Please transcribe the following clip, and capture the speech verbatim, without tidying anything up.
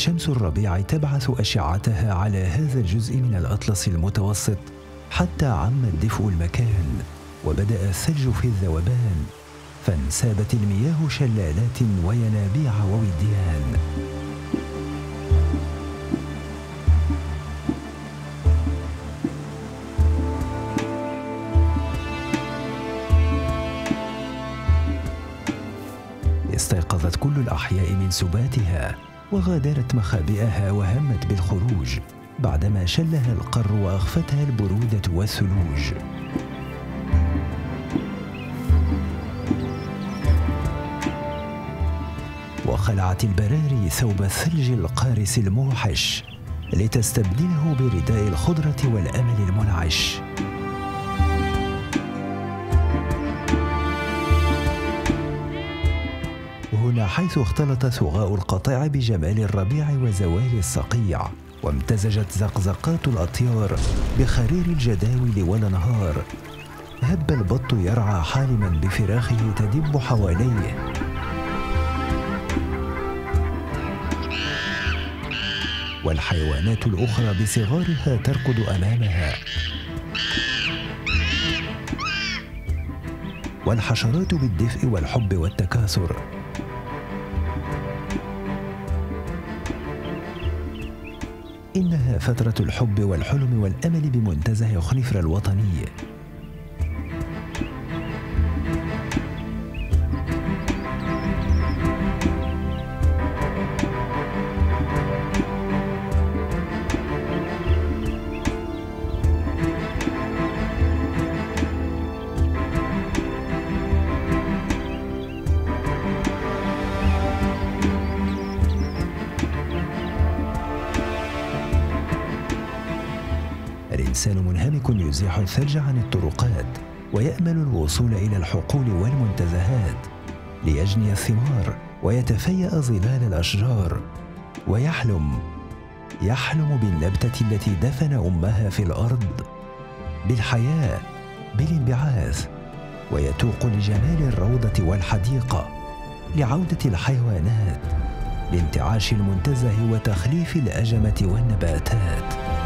شمس الربيع تبعث أشعتها على هذا الجزء من الأطلس المتوسط حتى عم الدفء المكان، وبدأ الثلج في الذوبان، فانسابت المياه شلالات وينابيع ووديان. استيقظت كل الأحياء من سباتها وغادرت مخابئها وهمت بالخروج بعدما شلها القر وأخفتها البرودة والثلوج. وخلعت البراري ثوب الثلج القارس الموحش لتستبدله برداء الخضرة والأمل المنعش. هنا حيث اختلط ثغاء القطيع بجمال الربيع وزوال الصقيع، وامتزجت زقزقات الأطيار بخرير الجداول والأنهار. هب البط يرعى حالما بفراخه تدب حواليه، والحيوانات الأخرى بصغارها تركض أمامها، والحشرات بالدفء والحب والتكاثر. إنها فترة الحب والحلم والأمل بمنتزه خنفر الوطني. الإنسان منهمك يزيح الثلج عن الطرقات ويأمل الوصول إلى الحقول والمنتزهات ليجني الثمار ويتفيأ ظلال الأشجار، ويحلم يحلم بالنبتة التي دفن أمها في الأرض، بالحياة، بالانبعاث، ويتوق لجمال الروضة والحديقة، لعودة الحيوانات، لانتعاش المنتزه وتخليف الأجمة والنباتات.